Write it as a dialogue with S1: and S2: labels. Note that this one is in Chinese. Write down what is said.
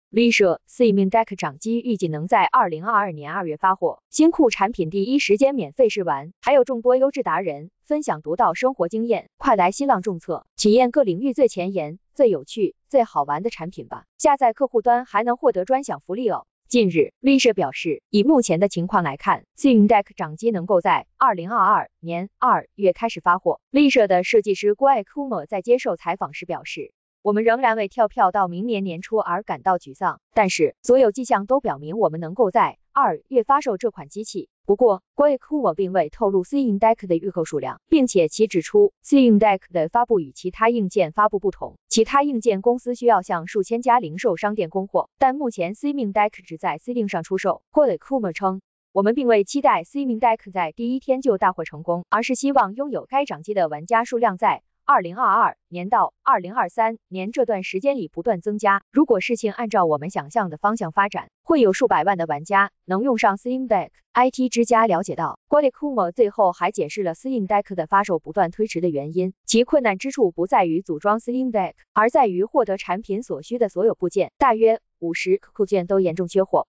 S1: Lisa Slimming Deck 掌机预计能在2022年2月发货，新酷产品第一时间免费试玩，还有众多优质达人分享独到生活经验，快来新浪众测，体验各领域最前沿、最有趣、最好玩的产品吧！下载客户端还能获得专享福利哦。近日 ，Lisa 表示，以目前的情况来看 ，Slimming Deck 掌机能够在2022年2月开始发货。Lisa 的设计师郭爱 Kuma 在接受采访时表示，我们仍然为跳票到明年年初而感到沮丧，但是所有迹象都表明我们能够在2月发售这款机器。不过，郭爱 Kuma 并未透露 Slimming Deck 的预购数量，并且其指出 ，Slimming Deck 的发布与其他硬件发布不同，其他硬件公司需要向数千家零售商店供货，但目前 Slimming Deck 只在 Sling 上出售。郭爱 Kuma 称，我们并未期待 Slimming Deck 在第一天就大获成功，而是希望拥有该掌机的玩家数量在2022年到2023年这段时间里不断增加。如果事情按照我们想象的方向发展，会有数百万的玩家能用上 Slimming Deck。IT 之家了解到，郭爱 Kuma 最后还解释了 Slimming Deck 的发售不断推迟的原因，其困难之处不在于组装 Slimming Deck，而在于获得产品所需的所有部件，大约50个部件都严重缺货。